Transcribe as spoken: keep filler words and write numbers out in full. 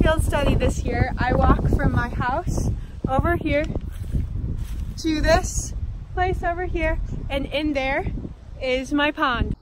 field study this year, I walk from my house over here to this place over here, and in there is my pond.